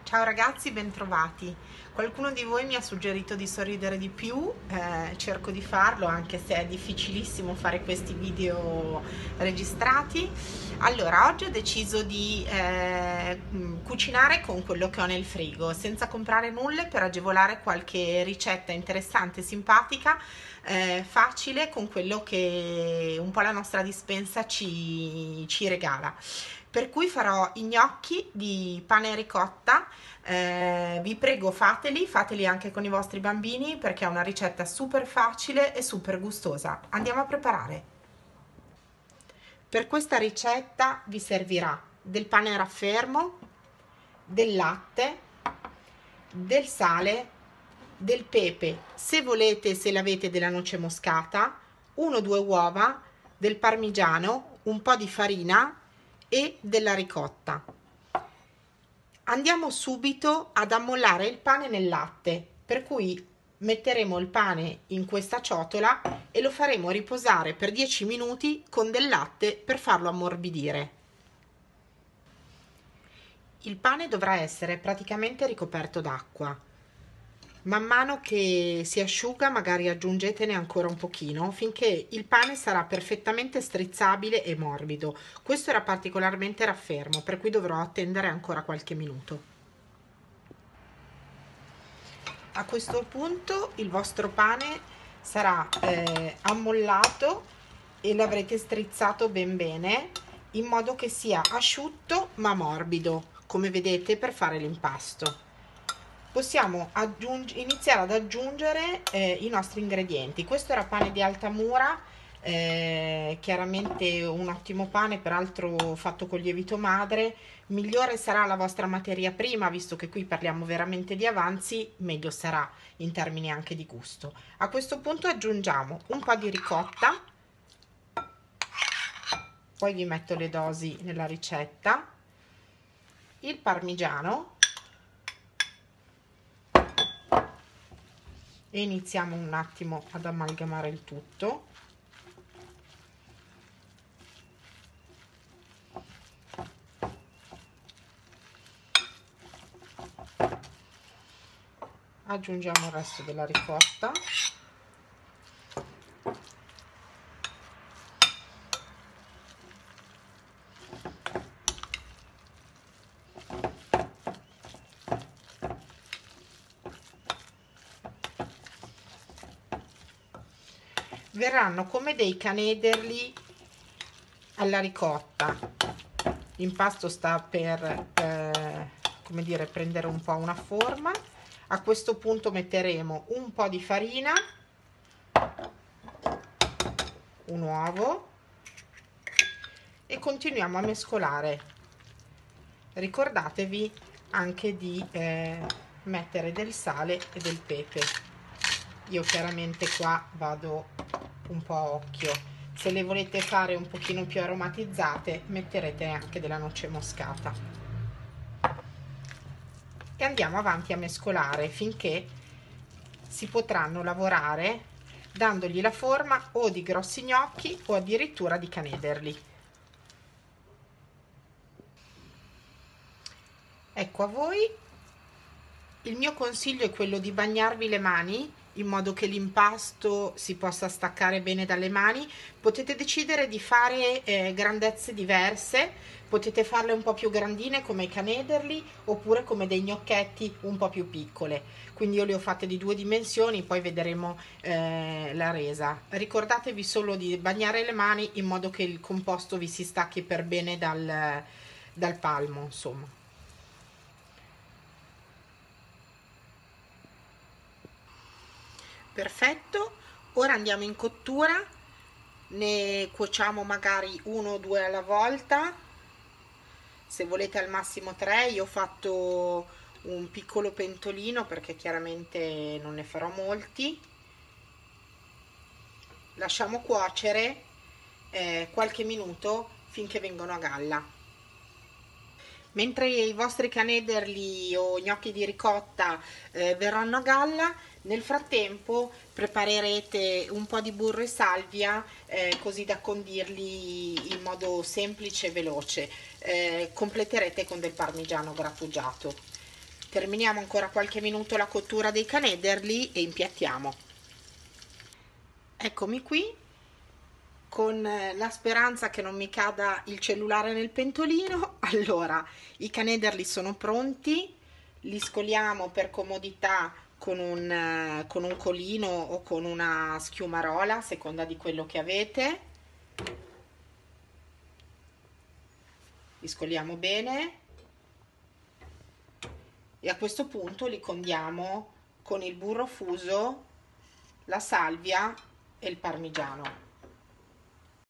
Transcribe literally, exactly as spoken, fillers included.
Ciao ragazzi, bentrovati. Qualcuno di voi mi ha suggerito di sorridere di più, eh, cerco di farlo anche se è difficilissimo fare questi video registrati. Allora, oggi ho deciso di eh, cucinare con quello che ho nel frigo, senza comprare nulla, per agevolare qualche ricetta interessante, simpatica, eh, facile, con quello che un po' la nostra dispensa ci, ci regala. Per cui farò i gnocchi di pane e ricotta. Eh, vi prego, fateli, fateli anche con i vostri bambini, perché è una ricetta super facile e super gustosa. Andiamo a preparare. Per questa ricetta vi servirà del pane raffermo, del latte, del sale, del pepe, se volete, se l'avete, della noce moscata, uno o due uova, del parmigiano, un po' di farina e della ricotta. Andiamo subito ad ammollare il pane nel latte, per cui metteremo il pane in questa ciotola e lo faremo riposare per dieci minuti con del latte per farlo ammorbidire. Il pane dovrà essere praticamente ricoperto d'acqua. Man mano che si asciuga magari aggiungetene ancora un pochino finché il pane sarà perfettamente strizzabile e morbido. Questo era particolarmente raffermo, per cui dovrò attendere ancora qualche minuto. A questo punto il vostro pane sarà eh, ammollato e l'avrete strizzato ben bene, in modo che sia asciutto ma morbido, come vedete, per fare l'impasto. Possiamo iniziare ad aggiungere eh, i nostri ingredienti. Questo era pane di Altamura, eh, chiaramente un ottimo pane, peraltro fatto con lievito madre. Migliore sarà la vostra materia prima, visto che qui parliamo veramente di avanzi, meglio sarà in termini anche di gusto. A questo punto aggiungiamo un po' di ricotta, poi vi metto le dosi nella ricetta, il parmigiano, e iniziamo un attimo ad amalgamare il tutto. Aggiungiamo il resto della ricotta. Verranno come dei canederli alla ricotta. L'impasto sta per eh, come dire, prendere un po' una forma. A questo punto metteremo un po' di farina, un uovo e continuiamo a mescolare. Ricordatevi anche di eh, mettere del sale e del pepe. Io chiaramente qua vado un po' a occhio. Se le volete fare un pochino più aromatizzate, metterete anche della noce moscata. E andiamo avanti a mescolare finché si potranno lavorare dandogli la forma o di grossi gnocchi o addirittura di canederli. Ecco a voi. Il mio consiglio è quello di bagnarvi le mani in modo che l'impasto si possa staccare bene dalle mani. Potete decidere di fare eh, grandezze diverse, potete farle un po' più grandine come i canederli oppure come dei gnocchetti un po' più piccole. Quindi io le ho fatte di due dimensioni, poi vedremo eh, la resa. Ricordatevi solo di bagnare le mani in modo che il composto vi si stacchi per bene dal, dal palmo, insomma. Perfetto, ora andiamo in cottura, ne cuociamo magari uno o due alla volta, se volete al massimo tre. Io ho fatto un piccolo pentolino perché chiaramente non ne farò molti. Lasciamo cuocere eh, qualche minuto finché vengono a galla. Mentre i vostri canederli o gnocchi di ricotta eh, verranno a galla, nel frattempo preparerete un po' di burro e salvia eh, così da condirli in modo semplice e veloce. Eh, completerete con del parmigiano grattugiato. Terminiamo ancora qualche minuto la cottura dei canederli e impiattiamo. Eccomi qui, con la speranza che non mi cada il cellulare nel pentolino. Allora, i canederli sono pronti, li scoliamo per comodità con un, con un colino o con una schiumarola, a seconda di quello che avete. Li scoliamo bene e a questo punto li condiamo con il burro fuso, la salvia e il parmigiano.